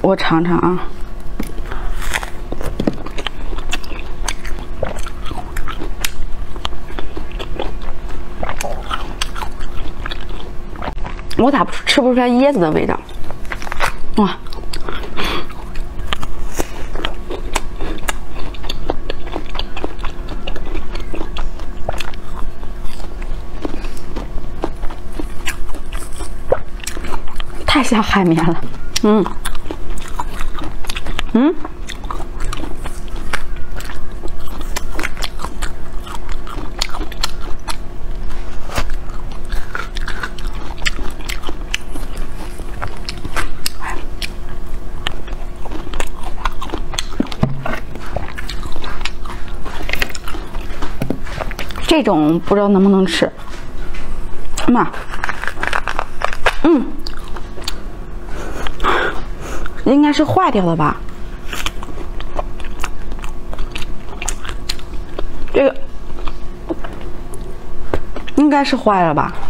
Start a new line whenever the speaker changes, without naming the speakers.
我尝尝啊。我咋吃不出来椰子的味道？哇！太像海绵了，这种不知道能不能吃，妈，应该是坏掉的吧？这个应该是坏了吧？